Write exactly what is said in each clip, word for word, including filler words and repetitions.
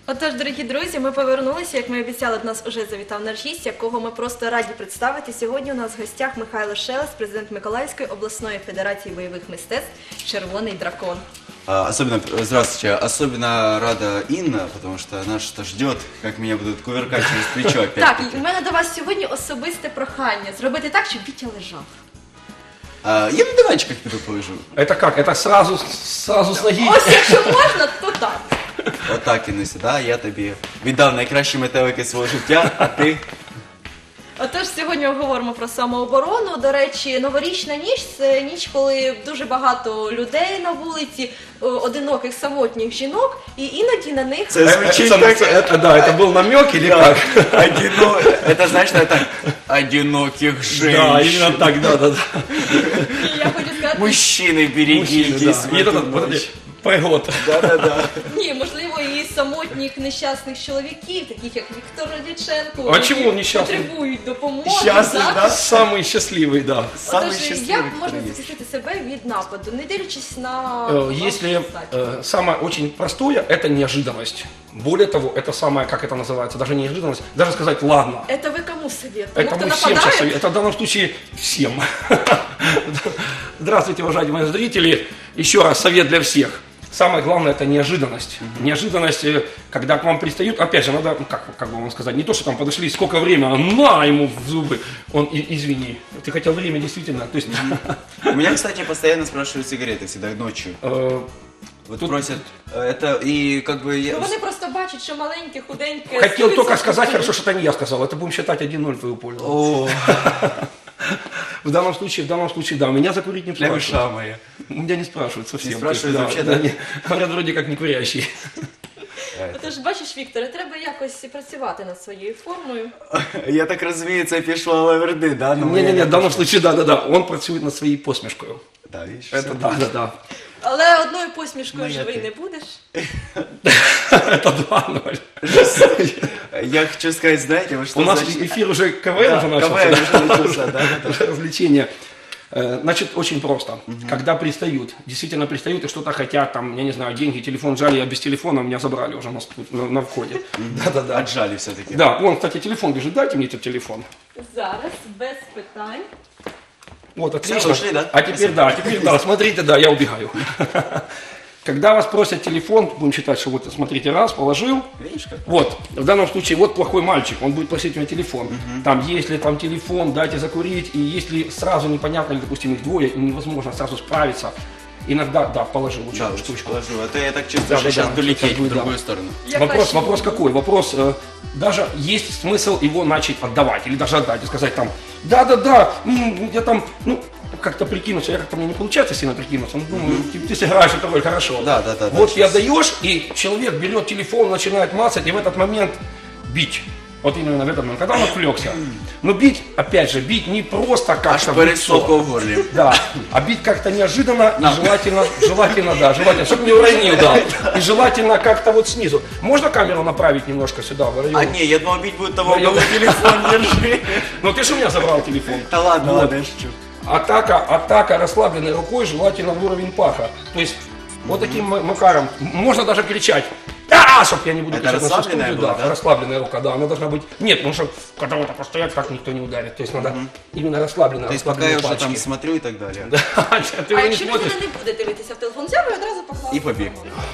Отож, дорогі друзі, ми повернулися, як ми обіцяли, до нас уже завітав наш гість, якого ми просто раді представити. Сьогодні у нас в гостях Михайло Шелест, президент Миколаївської обласної федерації бойових мистецтв «Червоний дракон». Особенно, здравствуйте, особенно рада Инна, потому что она что ждет, как меня будут кувыркать через плечо опять. Так, і в мене до вас сьогодні особисте прохання зробити так, щоб Вітя лежав. А, я на диванчиках пойду полежу. Это как? Это сразу, сразу с ноги? Ось, якщо можна, то так. Отак, Інуся, да, я тобі віддав найкращі метелики свого життя, а ти... Отож, сьогодні ми говоримо про самооборону. До речі, новорічна ніч – це ніч, коли дуже багато людей на вулиці, одиноких, самотніх жінок, і іноді на них... Це звучить это, так... это, да, это был намек или Да. как? Одино... Это значит, это одиноких женщин. Да, именно так, да, да, да. І я хочу сказати, Мужчины, берегитесь. Мужчины, да. в И эту этот, вот ночь. эти, пригод. Да-да-да. ні, можливо, і самотніх нещасних чоловіків, таких як Віктор Радіченко, А які чому нещасний? потребують допомоги. Щасний, так? да? Самый счастливый, да. Самый Отож, счастливый, як который можна есть. захистити себе від нападу, не дивлячись на... Э, Если вашу стать? э, самое очень простое, это неожиданность. Более того, это самое, как это называется, даже не неожиданность, даже сказать «ладно». Это вы кому совет? Тому, Это кто мы всем нападает? сейчас советуем. Это в данном случае всем. Здравствуйте, уважаемые зрители. Еще раз совет для всех. Самое главное – это неожиданность. Неожиданность, э, когда к вам пристают, опять же, надо, ну, как, как бы вам сказать, не то, что там подошли, сколько времени, а на ему в зубы. Он, и- извини, ты хотел время действительно, то есть, У меня, кстати, постоянно спрашивают сигареты, всегда ночью. э, Вот Тут- просят, э, это, и как бы... я- Ну, вони просто бачать, що маленьке, худеньке... хотел сто только відсотків сказать, буде. хорошо, что это не я сказал, это будем считать один ноль в твою пользу. О, В данном случае, в данном случае, да, меня закурить не спрашивают. лягуша моя. У меня не спрашивают совсем. Не спрашивают то есть, вообще, да? не- Говорят, вроде как не курящий. Отож, бачиш, Вікторе, треба якось працювати над своєю формою. Я так розумію, це пішло лаверди, да? Ну, Не-не-не, я в данном случае, да-да-да, он працюет над своей посмешкой. Да, видишь, Это всё. да-да-да. Але одною посмішкою Моя живий ти. не будеш. Это два ноль. Я хочу сказать, знаете, вот что У нас значит... эфир уже КВН уже Да, КВН начался. уже начался, да, да, Уже развлечение. Э, Значит, очень просто. Когда пристают, действительно пристают и что-то хотят, там, я не знаю, деньги, телефон жали, я без телефона, меня забрали уже на, сп- на, на входе. Да-да-да. Отжали все-таки. Да, вон, кстати, телефон бежит, дайте мне этот телефон. Зараз, без питань. Вот, отлично. ушли, да? А теперь, да, теперь, да, смотрите, да, я убегаю. Когда вас просят телефон, будем считать, что вот, смотрите, раз, положил. Видишь, как? Вот, в данном случае, вот плохой мальчик, он будет просить у меня телефон. Там, если там телефон, дайте закурить, и если сразу непонятно, или, допустим, их двое, и невозможно сразу справиться, иногда, да, положил лучше Да, эту штучку штучку. положу. А то я так чувствую, Да, что да, сейчас да, долететь сейчас в будет, другую да. сторону. Я Вопрос, краще вопрос буду. какой? Вопрос, э, даже есть смысл его начать отдавать, или даже отдать, и сказать там, да-да-да, м, я там, ну, как-то прикинуться, я как-то мне не получается сильно прикинуться, ну, думаю, ты, ты сыграешь эту роль хорошо. Да, да, да, да, Вот я сейчас. даешь, и человек берет телефон, начинает мацать, и в этот момент бить. Вот именно в этот момент, когда он отвлекся. Но бить, опять же, бить не просто Аж как-то в лицо. пересохло в горле. Да, а бить как-то неожиданно, и желательно, желательно, да, желательно, чтобы не уронил, да. И желательно как-то вот снизу. Можно камеру направить немножко сюда, в район? А не, я думал, бить будет того, у Я- кого телефон держи. Ну ты же у меня забрал телефон. Да ладно, Вот. ладно, я шучу. Атака, атака расслабленной рукой, желательно в уровень паха. То есть вот таким м- макаром. М- Можно даже кричать. А, чтоб я не буду Это кричать на всю расслабленная студию, была, да? Расслабленная рука, да, она должна быть. Нет, потому что когда вот так постоять, так никто не ударит. То есть надо именно расслабленная. То есть пока я расслабленные уже там пальчики. смотрю и так далее. Да, ты А уже не якщо смотришь. людина не буде дивитися в телефон, взяв і одразу поклав. І побіг.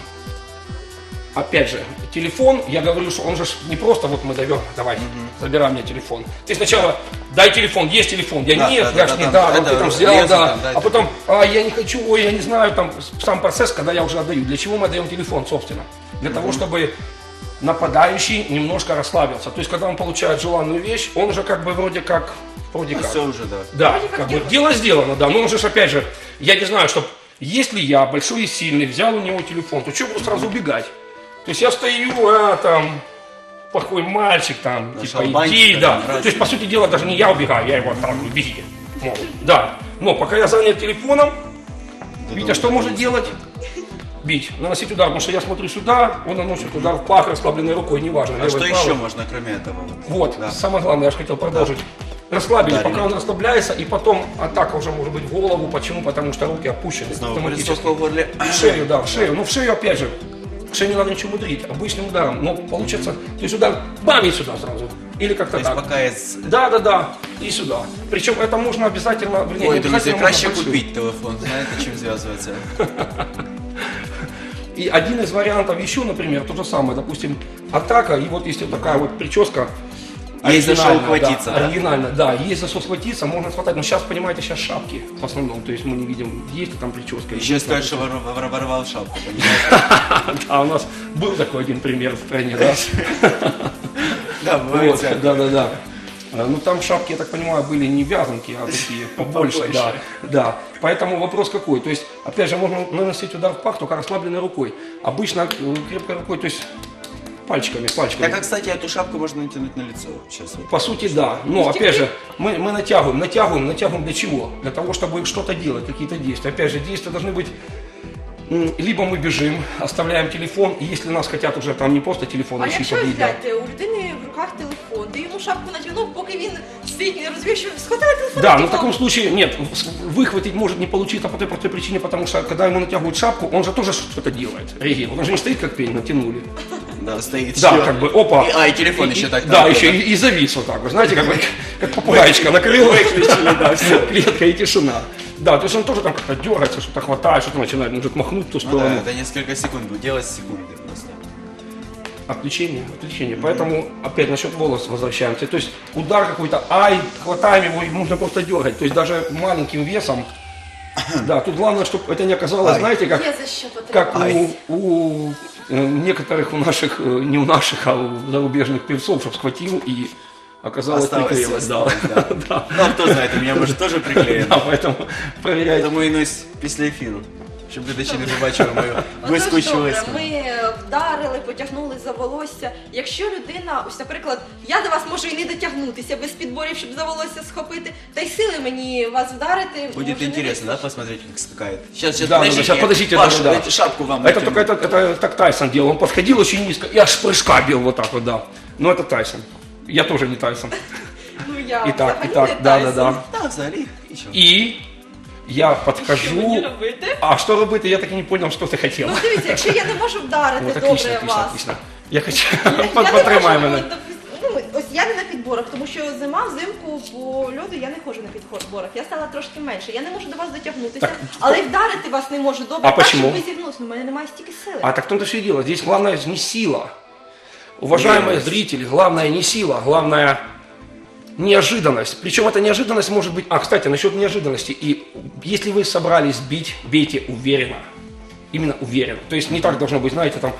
Опять же, телефон, я говорю, что он же ж не просто вот мы даем, давай, забирай мне телефон. Ты сначала дай телефон, есть телефон, я Да, нет, да, я да, ж не да, дам, это ты там взял, лезут да, там, дайте. а потом, а я не хочу, ой, я не знаю, там сам процесс, когда я уже отдаю. Для чего мы отдаем телефон, собственно? Для того, чтобы нападающий немножко расслабился. То есть, когда он получает желанную вещь, он уже как бы вроде как, вроде как. Все уже, да. Да, Вроде как как бы дело дело сделано, да. Но он же ж, опять же, я не знаю, что если я большой и сильный взял у него телефон, то что буду сразу убегать? То есть я стою, а там плохой мальчик, там, На типа шалбанчик, иди, там, да. играть. То есть, по сути дела, даже не я убегаю, я его отталкиваю, беги. Мол, да. Но пока я занят телефоном, Витя что может делать? Бить, наносить удар, потому что я смотрю сюда, он наносит удар в пах расслабленной рукой, неважно. А левой, что правой. еще можно, кроме этого? Вот, Да. самое главное, я же хотел продолжить. Расслабили, Ударили. пока он расслабляется, и потом атака уже может быть в голову. Почему? Потому что руки опущены Снова автоматически. пересохло в горле. В шею, да, в шею. Ну, в шею, опять же, что не надо ничего мудрить, обычным ударом, но получится, то есть удар бам и сюда сразу, или как-то То есть так. пока из... Да, да, да, и сюда. Причем это можно обязательно, вернее, Ой, не друзі, обязательно, краще можно большим. купить телефон, знаєте, чим зв'язуватися. И один из вариантов еще, например, то же самое, допустим, атака, и вот если такая вот прическа, Есть за что оригинальная, ухватиться, да, да? оригинально, да, есть за что схватиться, можно схватать, но сейчас, понимаете, сейчас шапки в основном, то есть мы не видим, есть ли там прическа. Ще скажуть, що вор- вор- воровав шапку, понимаете? Да, у нас был такой один пример в стране, да. Да, Вот, бывает всякое. да, да, да. А, Ну там шапки, я так понимаю, были не вязанки, а такие побольше, да, да. Поэтому вопрос какой? То есть, опять же, можно наносить удар в пах только расслабленной рукой. Обычно э, крепкой рукой, то есть пальчиками, пальчиками. Так, а, кстати, эту шапку можно натянуть на лицо. Сейчас вот. По сути, да. Но, опять же, мы, мы натягиваем, натягиваем, натягиваем для чего? Для того, чтобы что-то делать, какие-то действия. Опять же, действия должны быть... м, Либо мы бежим, оставляем телефон, и если нас хотят уже там не просто телефон А ищи, якщо побить, да. взяти, у людини в руках телефон, ти йому шапку натягнув, поки він стоїть, не розуміє, що схватили телефон. Да, і но в пішов. таком случае нет, с- выхватить может не получиться по той простой причине, потому что когда ему натягивают шапку, он же тоже что-то делает, реагирует. Он же не стоит как пень, натянули. Да, стоит. Да, всё. как бы, опа. И- а, и телефон И- еще и- так. Да, там, еще и, и завис вот так, вы знаете, как, бы, как попугайчика накрыл. Выключили, да, все. Клетка и тишина. Да, то есть он тоже там как-то дергается, что-то хватает, что-то начинает, может махнуть в ту Ну сторону. да, это несколько секунд будет, делать секунды просто. Отключение, отключение. Поэтому опять насчет волос возвращаемся. То есть удар какой-то, ай, хватаем его, и нужно просто дергать. То есть даже маленьким весом. Да, тут главное, чтобы это не оказалось, Ай. знаете, как, Є за що как потрібно. у, у э, некоторых у наших, э, не у наших, а у зарубежных певцов, чтобы схватил и оказалось Осталось приклеилось. Да. осталось, да. Да. Ну, кто знает, у меня может тоже приклеено. Да, поэтому проверяйте. Тому і нось після ефіру, щоб глядачі не побачили мою Отож, блискучу добре, лиску. ми вдарили, потягнули за волосся. Якщо людина, ось, наприклад, я до вас можу і не дотягнутися без підборів, щоб за волосся схопити, та й сили мені вас вдарити. Будет може, не интересно, да, вистачить. посмотреть, как скакает. Сейчас, сейчас, Да, да, да, сейчас, подождите, Паш, да, да. эту шапку вам Это натяну. только это, это так Тайсон делал. Он подходил очень низко и аж прыжка бил вот так вот, да. Но это Тайсон. Я тоже не Тайсон. Ну, я Итак, взагалі итак, не да, да, Тайсон. да. Да, взагалі, і що? И я Що мені подхожу. робити? А что робити? Я так и не понял, что ты хотел. Ну дивіться, якщо я не можу вдарити Вот отлично, добре отлично, вас. отлично. Я хочу Я не потримай можу, мене. ну, ось я не на підборах, тому що зима, взимку по льоду я не ходжу на підборах. Я стала трошки менше. Я не можу до вас дотягнутися, Так, але й вдарити вас не можу добре, А так, почему? щоб ви зігнулися. Ну, в мене немає стільки сили. А так в том-то все и дело. Здесь главное не сила. Уважаемые Нет. зрители, главное не сила, главное неожиданность. Причем эта неожиданность может быть... А, кстати, насчет неожиданности. И если вы собрались бить, бейте уверенно. Именно уверенно. То есть не так должно быть, знаете, там...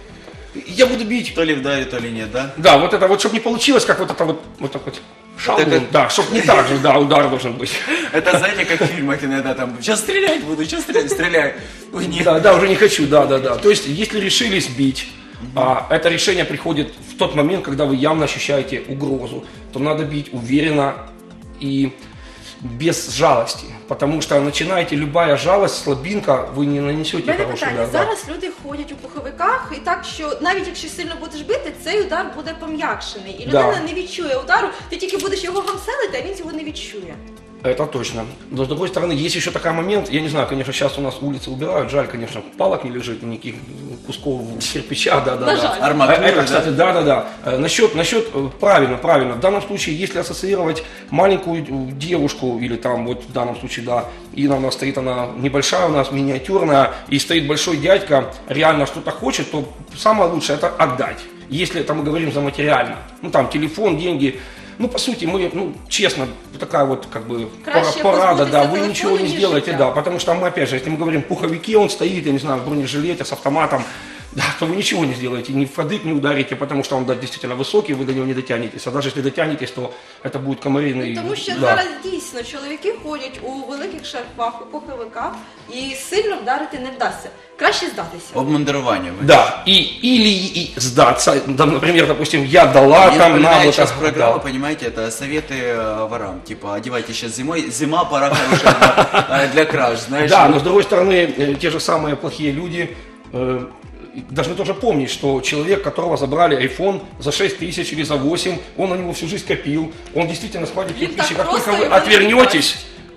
Я буду бить. То ли вдарит, то ли нет, да? Да, вот это вот, чтобы не получилось, как вот это вот, вот так вот. Шалун, Это- да, чтобы не так же, да, удар должен быть. Это, знаете, как в фильмах иногда там, сейчас стрелять буду, сейчас стрелять, стреляй. Ой, нет. Да, да, уже не хочу, да, да, да. То есть, если решились бить, а это решение приходит в тот момент, когда вы явно ощущаете угрозу, то надо бить уверенно и без жалости. Потому что начинаете любая жалость, слабинка, вы не нанесете У мене хороший питання. удар. да. Зараз люди ходять у пуховиках і так, що навіть якщо сильно будеш бити, цей удар буде пом'якшений. І людина Да. не відчує удару, ти тільки будеш його гамселити, а він цього не відчує. Это точно. Но с другой стороны, есть еще такой момент, я не знаю, конечно, сейчас у нас улицы убирают, жаль, конечно, палок не лежит, никаких кусков кирпича, да, да, На да. жаль. Арматура, Это, да? кстати, да, да, да. Э, Насчет, насчет, э, правильно, правильно. В данном случае, если ассоциировать маленькую э, девушку, или там, вот в данном случае, да, Инна у нас стоит, она небольшая у нас, миниатюрная, и стоит большой дядька, реально что-то хочет, то самое лучшее это отдать. Если это мы говорим за материально. Ну, там, телефон, деньги. Ну, по сути, мы, ну, честно, такая вот, как бы, Краще пора- порада, да, позбутися вы ничего не телефону, ніж сделаете, життя. да, потому что мы, опять же, если мы говорим пуховики, он стоит, я не знаю, в бронежилете с автоматом, да, то вы ничего не сделаете, ни в кадык не ударите, потому что он, да, действительно высокий, вы до него не дотянетесь, а даже если дотянетесь, то это будет комариный, Тому що да. зараз дійсно чоловіки ходять у великих шарфах, у пуховиках і сильно вдарити не вдасться. Краще здатися. Обмундирование. вы. Да, и, или и сдаться, да, например, допустим, я дала Мне там на напоминает вот сейчас так, программа, да. понимаете, это советы э, ворам. Типа, одевайте сейчас зимой, зима, пора хорошая для, э, для краж, знаешь. Да, но с другой стороны, э, те же самые плохие люди э, должны тоже помнить, что человек, которого забрали iPhone за шесть тысяч или за восемь, он на него всю жизнь копил, он действительно схватит Блин, кирпичи. так Как только просто вы его не отвернетесь,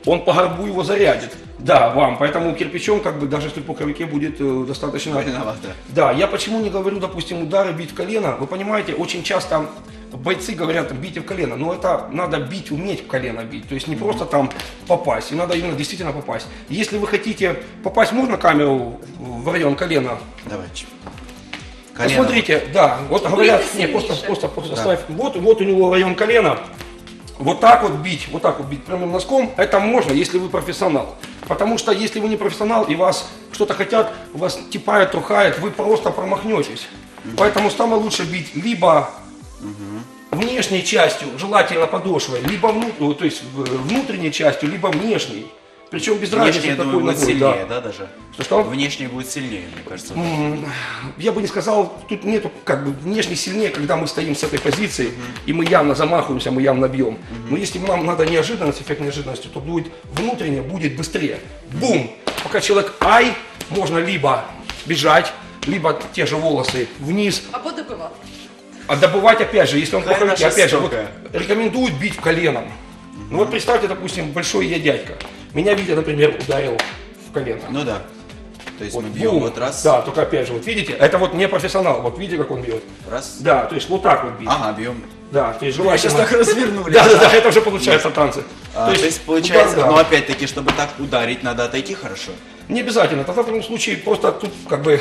он по горбу его зарядит. Да, вам. Поэтому кирпичом, как бы, даже если в пуховике будет э, достаточно... Виновата. Да, я почему не говорю, допустим, удары бить в колено. Вы понимаете, очень часто бойцы говорят, бейте в колено, но это надо бить, уметь в колено бить. То есть не просто там попасть, и надо именно действительно попасть. Если вы хотите попасть, можно камеру в район колена? Давай. чё. Колено. Посмотрите, да, вот Будете говорят, не, сильнейше. просто, просто, просто Да. ставь, вот, вот у него район колена, вот так вот бить, вот так вот бить прямым носком, это можно, если вы профессионал. Потому что если вы не профессионал и вас что-то хотят, у вас типает, трухает, вы просто промахнетесь. Поэтому самое лучше бить либо внешней частью, желательно подошвой, либо вну- ну, то есть в- внутренней частью, либо внешней. Причем без разницы Внешне, я какой думаю, будет ногой, сильнее, да. да, даже? Что-что? Внешне будет сильнее, мне кажется. М, Я бы не сказал, тут нету как бы внешне сильнее, когда мы стоим с этой позиции, и мы явно замахиваемся, мы явно бьем. Но если нам надо неожиданность, эффект неожиданности, то будет внутренне, будет быстрее. Бум! Пока человек ай, можно либо бежать, либо те же волосы вниз, Або добивати. а добывать опять же, если он Какая пуховик, она опять же, вот, жестокая. рекомендуют бить коленом. Ну вот представьте, допустим, большой я дядька. Меня Витя, например, ударил в колено. Ну да. То есть Вот, мы бьем бум. вот раз, Да, только опять же, вот видите, это вот не профессионал, вот видите, как он бьет. раз. Да, то есть вот так вот бить. Ага, бьем. Да, то есть Вы желательно... сейчас так развернули. Да, да, да, это уже получается танцы. А, то, есть, получается, удар, да. но опять-таки, чтобы так ударить, надо отойти хорошо. Не обязательно, тогда в таком случае просто тут как бы...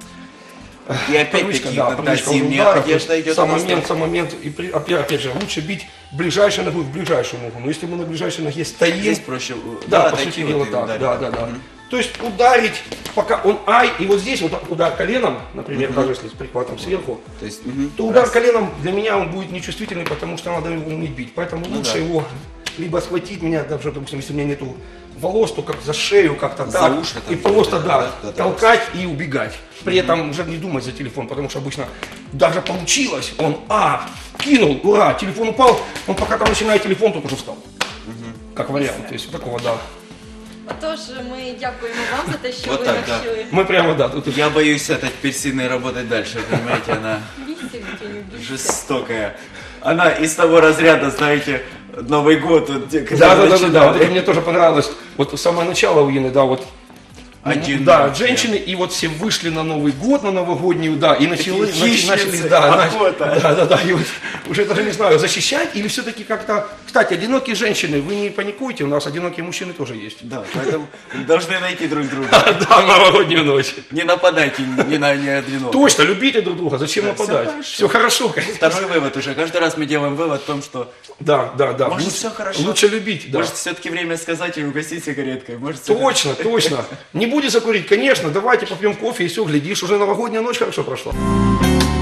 И опять-таки, привычка, да, когда привычка зимняя удара, то одежда есть идет, сам она момент, стоит. сам момент, и при- опять, опять же, лучше бить ближайшей ногой в ближайшую ногу. Но если мы на ближайшей ноге стоим, Здесь проще у- да, по отойти сути вот дела и так, ударить. да, да, да. То есть ударить, пока он ай, и вот здесь вот так удар коленом, например, даже если с прихватом сверху, То есть, мгм, то удар раз. коленом для меня он будет нечувствительный, потому что надо его уметь бить. Поэтому Ну лучше да. его либо схватить меня, даже, допустим, если у меня нету волос, то как за шею как-то За так, уши там и просто, где-то, да, да, куда-то толкать и убегать. При этом уже не думать за телефон, потому что обычно даже получилось, он, а, кинул, ура, телефон упал, он пока там начинает телефон, тут уже встал. Как вариант, то есть вот такого, да. Отож, ми дякуємо вам за те, що Вот ви так, да. навчили. Мы прямо, да, тут Я боюсь это теперь сильно работать дальше, понимаете, она Бійся, Вітя, не бійся. жестокая. Она из того разряда, знаете, Новый год. Вот, где- когда Да, да, да, да, начинали. да, вот это мне тоже понравилось. Вот самое начало у Ины, да, вот. Один Да, день. женщины, и вот все вышли на Новый год, на новогоднюю, да, и начали, Такие начали, начали, хищницы, да, нач- охота. да, да, да, и вот уже даже не знаю, защищать или все-таки как-то, кстати, одинокие женщины, вы не паникуйте, у нас одинокие мужчины тоже есть. Да, поэтому должны найти друг друга. Да, в новогоднюю ночь. Не нападайте ни на ни одного. Точно, любите друг друга, зачем Да, нападать? всё Все хорошо, конечно. Второй вывод уже. Каждый раз мы делаем вывод о том, что Да, да, да. может Лучше- все хорошо. Лучше любить, да. Может все-таки время сказать и угостить сигареткой. Может, всё Точно, точно. Не будете закурить, конечно, давайте попьем кофе и все, глядишь, уже новогодняя ночь хорошо прошла.